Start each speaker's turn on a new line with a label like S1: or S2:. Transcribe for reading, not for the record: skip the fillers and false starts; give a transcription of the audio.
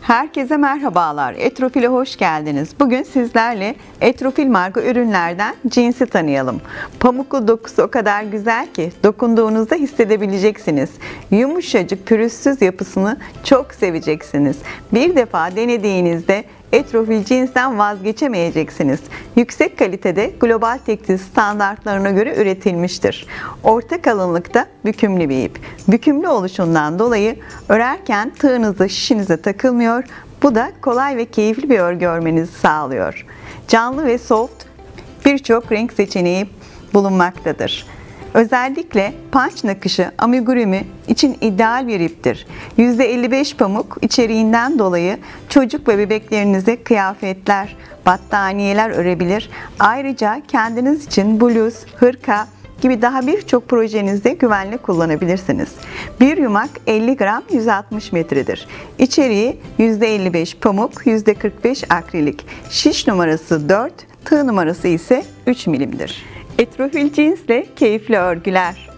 S1: Herkese merhabalar. Etrofil'e hoş geldiniz. Bugün sizlerle Etrofil marka ürünlerden cinsi tanıyalım. Pamuklu dokusu o kadar güzel ki dokunduğunuzda hissedebileceksiniz. Yumuşacık, pürüzsüz yapısını çok seveceksiniz. Bir defa denediğinizde Etrofil cinsten vazgeçemeyeceksiniz. Yüksek kalitede global tekstil standartlarına göre üretilmiştir. Orta kalınlıkta bükümlü bir ip. Bükümlü oluşundan dolayı örerken tığınızı şişinize takılmıyor. Bu da kolay ve keyifli bir örgü örmenizi sağlıyor. Canlı ve soft birçok renk seçeneği bulunmaktadır. Özellikle punch nakışı amigurumi için ideal bir iptir. %55 pamuk içeriğinden dolayı çocuk ve bebeklerinize kıyafetler, battaniyeler örebilir. Ayrıca kendiniz için bluz, hırka gibi daha birçok projenizde güvenle kullanabilirsiniz. Bir yumak 50 gram 160 metredir. İçeriği %55 pamuk, %45 akrilik. Şiş numarası 4, tığ numarası ise 3 milimdir. Etrofil cinsle keyifli örgüler.